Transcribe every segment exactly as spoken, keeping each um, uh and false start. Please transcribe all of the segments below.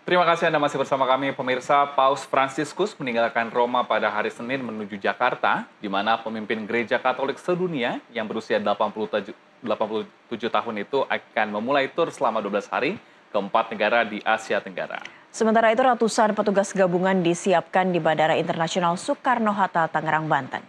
Terima kasih Anda masih bersama kami, pemirsa. Paus Fransiskus meninggalkan Roma pada hari Senin menuju Jakarta, di mana pemimpin Gereja Katolik sedunia yang berusia delapan puluh tujuh tahun itu akan memulai tur selama dua belas hari ke empat negara di Asia Tenggara. Sementara itu, ratusan petugas gabungan disiapkan di Bandara Internasional Soekarno-Hatta, Tangerang, Banten.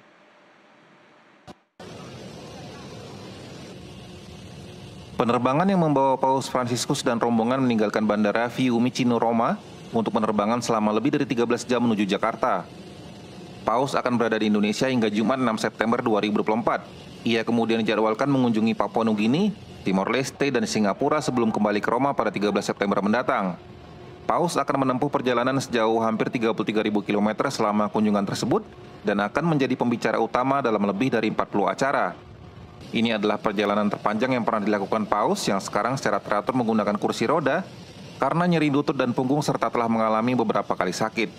Penerbangan yang membawa Paus Fransiskus dan rombongan meninggalkan Bandara Fiumicino, Roma untuk penerbangan selama lebih dari tiga belas jam menuju Jakarta. Paus akan berada di Indonesia hingga Jumat enam September dua ribu dua puluh empat. Ia kemudian dijadwalkan mengunjungi Papua Nugini, Timor Leste, dan Singapura sebelum kembali ke Roma pada tiga belas September mendatang. Paus akan menempuh perjalanan sejauh hampir tiga puluh tiga ribu kilometer selama kunjungan tersebut dan akan menjadi pembicara utama dalam lebih dari empat puluh acara. Ini adalah perjalanan terpanjang yang pernah dilakukan Paus yang sekarang secara teratur menggunakan kursi roda karena nyeri lutut dan punggung serta telah mengalami beberapa kali sakit.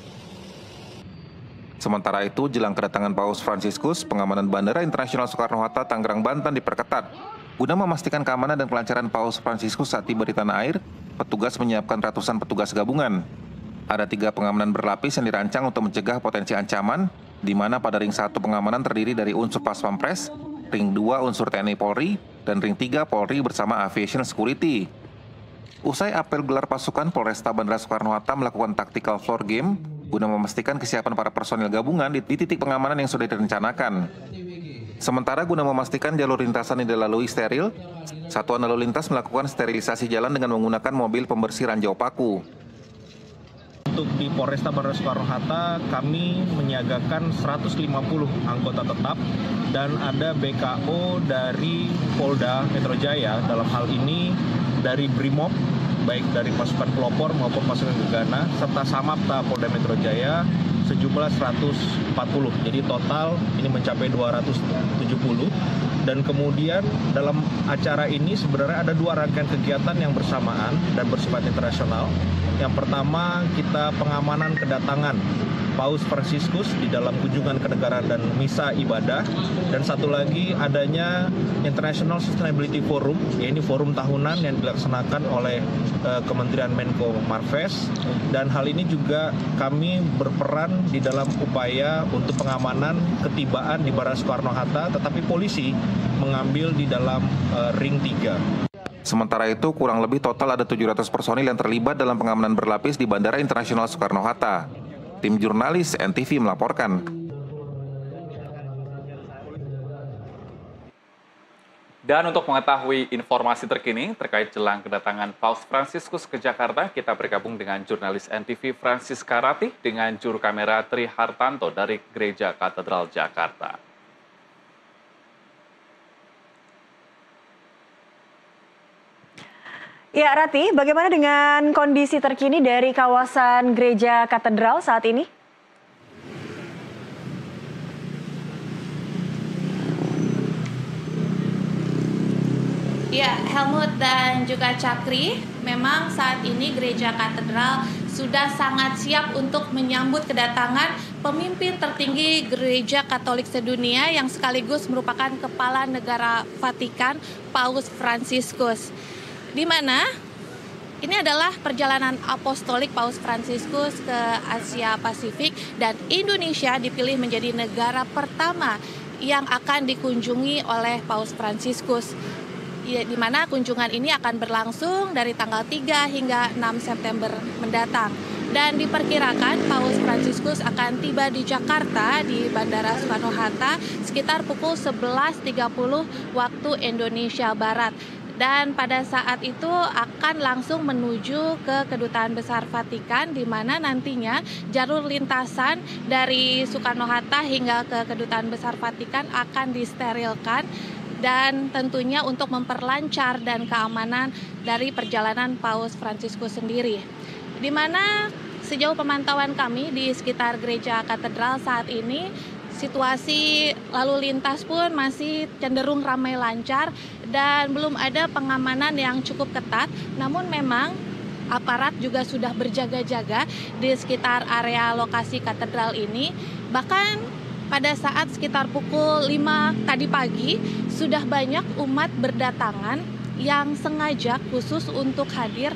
Sementara itu, jelang kedatangan Paus Fransiskus, pengamanan Bandara Internasional Soekarno-Hatta, Tangerang, Banten diperketat. Guna memastikan keamanan dan kelancaran Paus Fransiskus saat tiba di tanah air, petugas menyiapkan ratusan petugas gabungan. Ada tiga pengamanan berlapis yang dirancang untuk mencegah potensi ancaman, di mana pada ring satu pengamanan terdiri dari unsur Pas Pampres, ring dua unsur T N I Polri, dan ring tiga Polri bersama Aviation Security. Usai apel gelar pasukan, Polresta Bandara Soekarno-Hatta melakukan tactical floor game guna memastikan kesiapan para personil gabungan di titik pengamanan yang sudah direncanakan. Sementara guna memastikan jalur lintasan yang dilalui steril, Satuan Lalu Lintas melakukan sterilisasi jalan dengan menggunakan mobil pembersih ranjau paku. Untuk di Polresta Bandara Soekarno-Hatta, kami menyiagakan seratus lima puluh anggota tetap dan ada B K O dari Polda Metro Jaya, dalam hal ini dari Brimob, baik dari pasukan pelopor maupun pasukan gegana, serta Samapta Polda Metro Jaya sejumlah seratus empat puluh. Jadi total ini mencapai dua ratus tujuh puluh. Dan kemudian dalam acara ini sebenarnya ada dua rangkaian kegiatan yang bersamaan dan bersifat internasional. Yang pertama, kita pengamanan kedatangan Paus Fransiskus di dalam kunjungan kenegaraan dan misa ibadah. Dan satu lagi adanya International Sustainability Forum, yaitu forum tahunan yang dilaksanakan oleh uh, Kementerian Menko Marves. Dan hal ini juga kami berperan di dalam upaya untuk pengamanan ketibaan di Bandara Soekarno-Hatta, tetapi polisi mengambil di dalam uh, ring tiga. Sementara itu, kurang lebih total ada tujuh ratus personil yang terlibat dalam pengamanan berlapis di Bandara Internasional Soekarno-Hatta. Tim jurnalis N T V melaporkan. Dan untuk mengetahui informasi terkini terkait jelang kedatangan Paus Fransiskus ke Jakarta, kita bergabung dengan jurnalis N T V Francisca Ratih dengan juru kamera Tri Hartanto dari Gereja Katedral Jakarta. Ya, Rati, bagaimana dengan kondisi terkini dari kawasan Gereja Katedral saat ini? Ya, Helmut dan juga Cakri, memang saat ini Gereja Katedral sudah sangat siap untuk menyambut kedatangan pemimpin tertinggi Gereja Katolik sedunia yang sekaligus merupakan Kepala Negara Vatikan, Paus Fransiskus. Di mana ini adalah perjalanan apostolik Paus Fransiskus ke Asia Pasifik dan Indonesia dipilih menjadi negara pertama yang akan dikunjungi oleh Paus Fransiskus. Di mana kunjungan ini akan berlangsung dari tanggal tiga hingga enam September mendatang. Dan diperkirakan Paus Fransiskus akan tiba di Jakarta di Bandara Soekarno-Hatta sekitar pukul sebelas tiga puluh waktu Indonesia Barat. Dan pada saat itu akan langsung menuju ke Kedutaan Besar Vatikan, di mana nantinya jalur lintasan dari Soekarno-Hatta hingga ke Kedutaan Besar Vatikan akan disterilkan, dan tentunya untuk memperlancar dan keamanan dari perjalanan Paus Fransiskus sendiri. Di mana sejauh pemantauan kami di sekitar Gereja Katedral saat ini, situasi lalu lintas pun masih cenderung ramai lancar dan belum ada pengamanan yang cukup ketat. Namun memang aparat juga sudah berjaga-jaga di sekitar area lokasi katedral ini. Bahkan pada saat sekitar pukul lima tadi pagi sudah banyak umat berdatangan yang sengaja khusus untuk hadir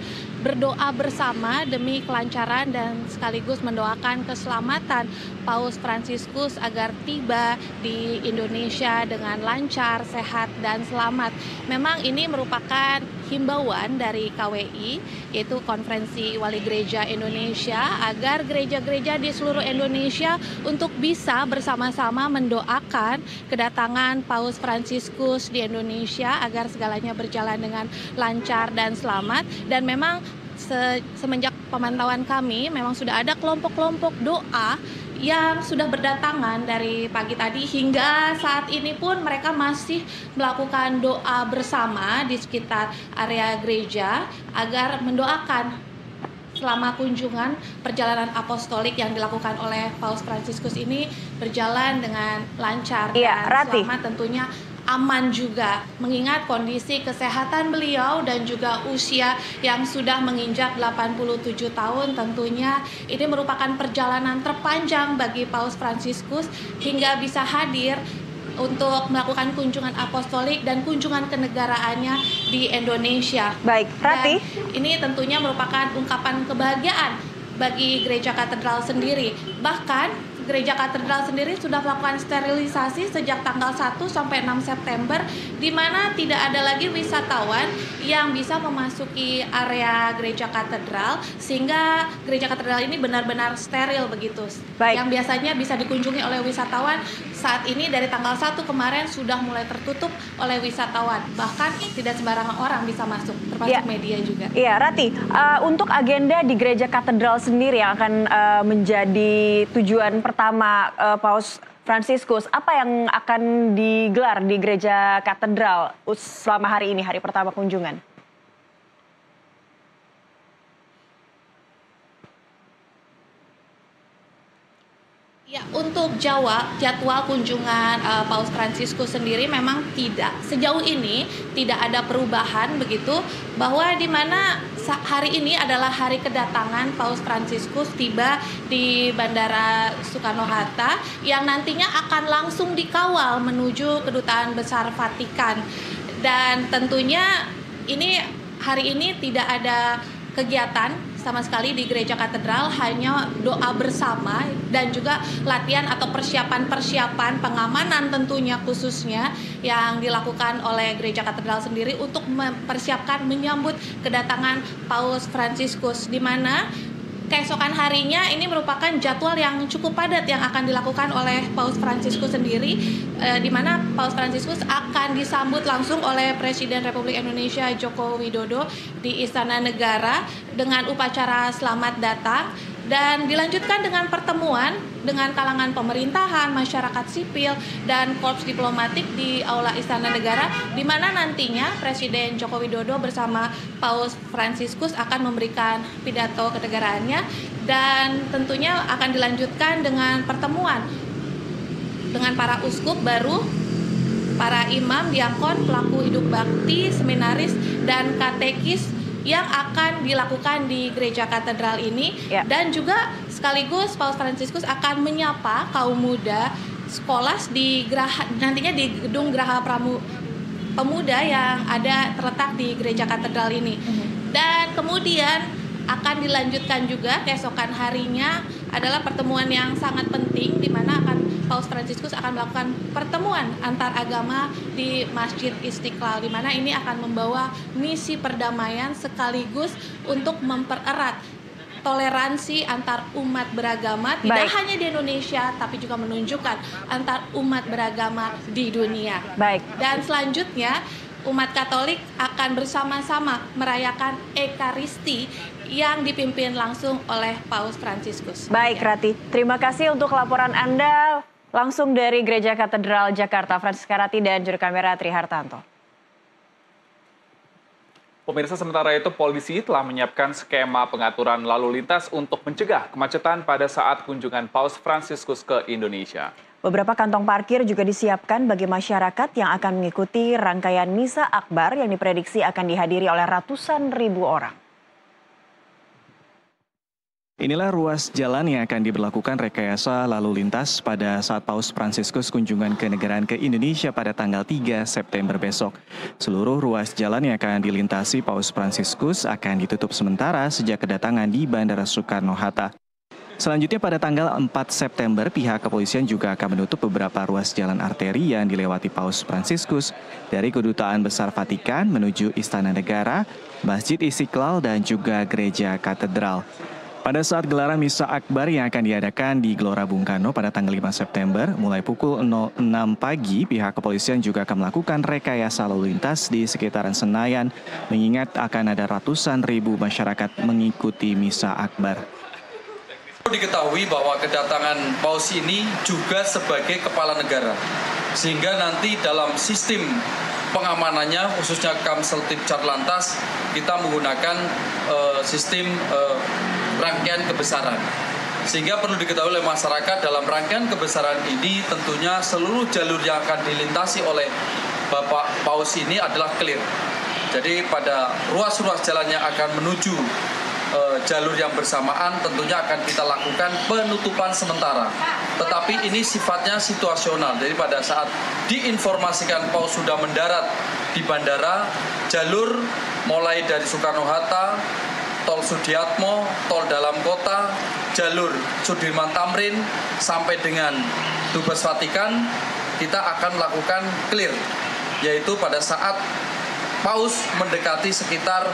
berdoa bersama demi kelancaran dan sekaligus mendoakan keselamatan Paus Fransiskus agar tiba di Indonesia dengan lancar, sehat, dan selamat. Memang ini merupakan himbauan dari K W I, yaitu Konferensi Wali Gereja Indonesia, agar gereja-gereja di seluruh Indonesia untuk bisa bersama-sama mendoakan kedatangan Paus Fransiskus di Indonesia agar segalanya berjalan dengan lancar dan selamat. Dan memang se semenjak pemantauan kami memang sudah ada kelompok-kelompok doa yang sudah berdatangan dari pagi tadi hingga saat ini pun mereka masih melakukan doa bersama di sekitar area gereja agar mendoakan selama kunjungan perjalanan apostolik yang dilakukan oleh Paus Fransiskus ini berjalan dengan lancar Iya, dan Rati. selamat, tentunya aman juga, mengingat kondisi kesehatan beliau dan juga usia yang sudah menginjak delapan puluh tujuh tahun. Tentunya ini merupakan perjalanan terpanjang bagi Paus Fransiskus hingga bisa hadir untuk melakukan kunjungan apostolik dan kunjungan kenegaraannya di Indonesia. Baik, Rati. Dan ini tentunya merupakan ungkapan kebahagiaan bagi Gereja Katedral sendiri. Bahkan Gereja Katedral sendiri sudah melakukan sterilisasi sejak tanggal satu sampai enam September, di mana tidak ada lagi wisatawan yang bisa memasuki area Gereja Katedral, sehingga Gereja Katedral ini benar-benar steril begitu. Baik. Yang biasanya bisa dikunjungi oleh wisatawan, saat ini dari tanggal satu kemarin sudah mulai tertutup oleh wisatawan. Bahkan tidak sembarangan orang bisa masuk, termasuk Ya. media juga. Iya, Rati, uh, untuk agenda di Gereja Katedral sendiri yang akan uh, menjadi tujuan pertama uh, Paus Fransiskus, apa yang akan digelar di Gereja Katedral selama hari ini, hari pertama kunjungan? Ya, untuk Jawa, jadwal kunjungan uh, Paus Fransiskus sendiri memang tidak, sejauh ini tidak ada perubahan begitu, bahwa di mana hari ini adalah hari kedatangan Paus Fransiskus tiba di Bandara Soekarno-Hatta yang nantinya akan langsung dikawal menuju Kedutaan Besar Vatikan. Dan tentunya ini hari ini tidak ada kegiatan sama sekali di Gereja Katedral, hanya doa bersama dan juga latihan atau persiapan-persiapan pengamanan tentunya khususnya yang dilakukan oleh Gereja Katedral sendiri untuk mempersiapkan menyambut kedatangan Paus Fransiskus, di mana keesokan harinya ini merupakan jadwal yang cukup padat yang akan dilakukan oleh Paus Fransiskus sendiri, eh, di mana Paus Fransiskus akan disambut langsung oleh Presiden Republik Indonesia Joko Widodo di Istana Negara dengan upacara selamat datang, dan dilanjutkan dengan pertemuan dengan kalangan pemerintahan, masyarakat sipil, dan korps diplomatik di Aula Istana Negara, di mana nantinya Presiden Joko Widodo bersama Paus Fransiskus akan memberikan pidato kenegaraannya, dan tentunya akan dilanjutkan dengan pertemuan dengan para uskup baru, para imam, diakon, pelaku hidup bakti, seminaris, dan katekis yang akan dilakukan di Gereja Katedral ini. Ya. Dan juga sekaligus Paus Fransiskus akan menyapa kaum muda sekolah di Geraha, nantinya di gedung Geraha Pramu, Pemuda yang ada terletak di Gereja Katedral ini. Dan kemudian akan dilanjutkan juga keesokan harinya adalah pertemuan yang sangat penting, di mana akan Paus Fransiskus akan melakukan pertemuan antar agama di Masjid Istiqlal, di mana ini akan membawa misi perdamaian sekaligus untuk mempererat toleransi antar umat beragama, tidak Baik. hanya di Indonesia tapi juga menunjukkan antar umat beragama di dunia. Baik. Dan selanjutnya umat Katolik akan bersama-sama merayakan Ekaristi yang dipimpin langsung oleh Paus Fransiskus. Baik, Rati. Terima kasih untuk laporan Anda langsung dari Gereja Katedral Jakarta. Francisca Rati dan juru kamera Tri Hartanto. Pemirsa, sementara itu polisi telah menyiapkan skema pengaturan lalu lintas untuk mencegah kemacetan pada saat kunjungan Paus Fransiskus ke Indonesia. Beberapa kantong parkir juga disiapkan bagi masyarakat yang akan mengikuti rangkaian Misa Akbar yang diprediksi akan dihadiri oleh ratusan ribu orang. Inilah ruas jalan yang akan diberlakukan rekayasa lalu lintas pada saat Paus Fransiskus kunjungan kenegaraan ke Indonesia pada tanggal tiga September besok. Seluruh ruas jalan yang akan dilintasi Paus Fransiskus akan ditutup sementara sejak kedatangan di Bandara Soekarno-Hatta. Selanjutnya pada tanggal empat September, pihak kepolisian juga akan menutup beberapa ruas jalan arteri yang dilewati Paus Fransiskus dari Kedutaan Besar Vatikan menuju Istana Negara, Masjid Istiqlal, dan juga Gereja Katedral. Pada saat gelaran Misa Akbar yang akan diadakan di Gelora Bung Karno pada tanggal lima September, mulai pukul nol enam pagi, pihak kepolisian juga akan melakukan rekayasa lalu lintas di sekitaran Senayan, mengingat akan ada ratusan ribu masyarakat mengikuti Misa Akbar. Perlu diketahui bahwa kedatangan Paus ini juga sebagai kepala negara, sehingga nanti dalam sistem pengamanannya, khususnya Kamseltib Satlantas, kita menggunakan uh, sistem uh, rangkaian kebesaran. Sehingga perlu diketahui oleh masyarakat, dalam rangkaian kebesaran ini tentunya seluruh jalur yang akan dilintasi oleh Bapak Paus ini adalah clear. Jadi pada ruas-ruas jalan yang akan menuju uh, jalur yang bersamaan tentunya akan kita lakukan penutupan sementara. Tetapi ini sifatnya situasional. Jadi pada saat diinformasikan Paus sudah mendarat di bandara, jalur mulai dari Soekarno-Hatta, Tol Sudiatmo, Tol Dalam Kota, jalur Sudirman Tamrin, sampai dengan Dubes Vatikan, kita akan melakukan clear, yaitu pada saat Paus mendekati sekitar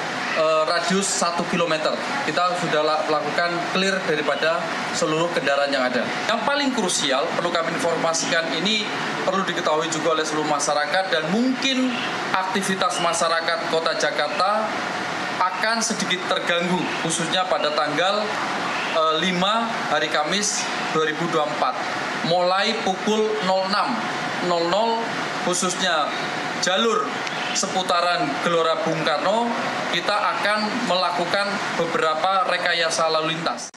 uh, radius satu kilometer. Kita sudah melakukan clear daripada seluruh kendaraan yang ada. Yang paling krusial, perlu kami informasikan, ini perlu diketahui juga oleh seluruh masyarakat, dan mungkin aktivitas masyarakat Kota Jakarta akan sedikit terganggu, khususnya pada tanggal uh, lima hari Kamis dua ribu dua puluh empat. Mulai pukul nol enam nol nol, khususnya jalur seputaran Gelora Bung Karno, kita akan melakukan beberapa rekayasa lalu lintas.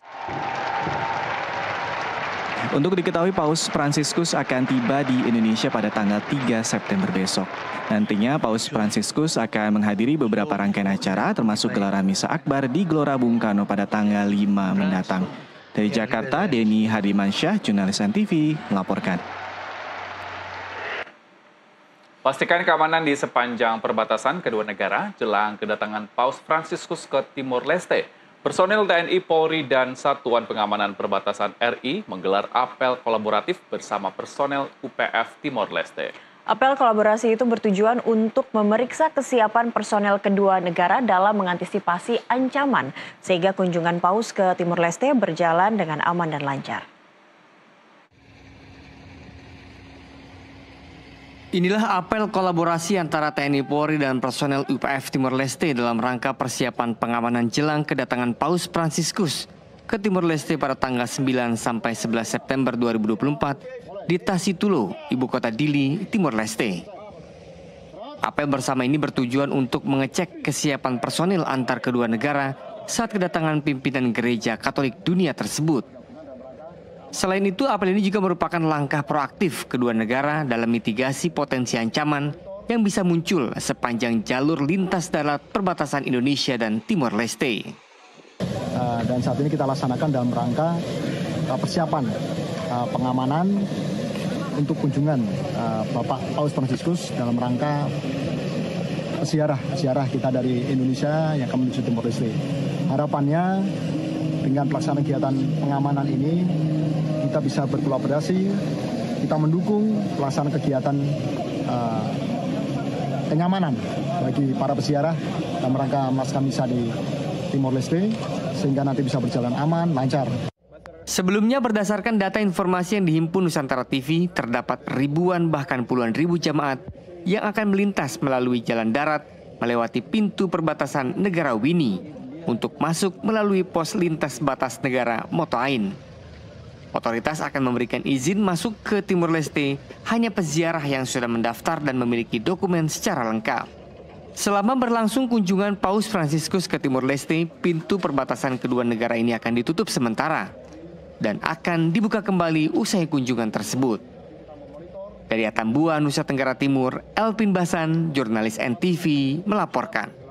Untuk diketahui, Paus Fransiskus akan tiba di Indonesia pada tanggal tiga September besok. Nantinya Paus Fransiskus akan menghadiri beberapa rangkaian acara, termasuk gelaran Misa Akbar di Gelora Bung Karno pada tanggal lima mendatang. Dari Jakarta, Denny Hadimansyah, jurnalis N T V, melaporkan. Pastikan keamanan di sepanjang perbatasan kedua negara jelang kedatangan Paus Fransiskus ke Timor Leste. Personel T N I, Polri, dan Satuan Pengamanan Perbatasan R I menggelar apel kolaboratif bersama personel U P F Timor Leste. Apel kolaborasi itu bertujuan untuk memeriksa kesiapan personel kedua negara dalam mengantisipasi ancaman, sehingga kunjungan Paus ke Timor Leste berjalan dengan aman dan lancar. Inilah apel kolaborasi antara T N I Polri dan personel U P F Timor Leste dalam rangka persiapan pengamanan jelang kedatangan Paus Fransiskus ke Timor Leste pada tanggal sembilan sampai sebelas September dua ribu dua puluh empat di Tasitulo, ibu kota Dili, Timor Leste. Apel bersama ini bertujuan untuk mengecek kesiapan personil antar kedua negara saat kedatangan pimpinan gereja Katolik dunia tersebut. Selain itu, apel ini juga merupakan langkah proaktif kedua negara dalam mitigasi potensi ancaman yang bisa muncul sepanjang jalur lintas darat perbatasan Indonesia dan Timor Leste. Uh, dan saat ini kita laksanakan dalam rangka uh, persiapan uh, pengamanan untuk kunjungan uh, Bapak Paus Fransiskus dalam rangka ziarah ziarah kita dari Indonesia yang akan menuju Timor Leste. Harapannya dengan pelaksanaan kegiatan pengamanan ini kita bisa berkolaborasi, kita mendukung pelaksanaan kegiatan uh, kenyamanan bagi para peziarah dalam rangka melaksanakan misa di Timor Leste, sehingga nanti bisa berjalan aman, lancar. Sebelumnya, berdasarkan data informasi yang dihimpun Nusantara T V, terdapat ribuan bahkan puluhan ribu jemaat yang akan melintas melalui jalan darat melewati pintu perbatasan negara Wini untuk masuk melalui pos lintas batas negara Motoain. Otoritas akan memberikan izin masuk ke Timor Leste hanya peziarah yang sudah mendaftar dan memiliki dokumen secara lengkap. Selama berlangsung kunjungan Paus Fransiskus ke Timor Leste, pintu perbatasan kedua negara ini akan ditutup sementara dan akan dibuka kembali usai kunjungan tersebut. Dari Atambua, Nusa Tenggara Timur, Elpin Basan, jurnalis N T V, melaporkan.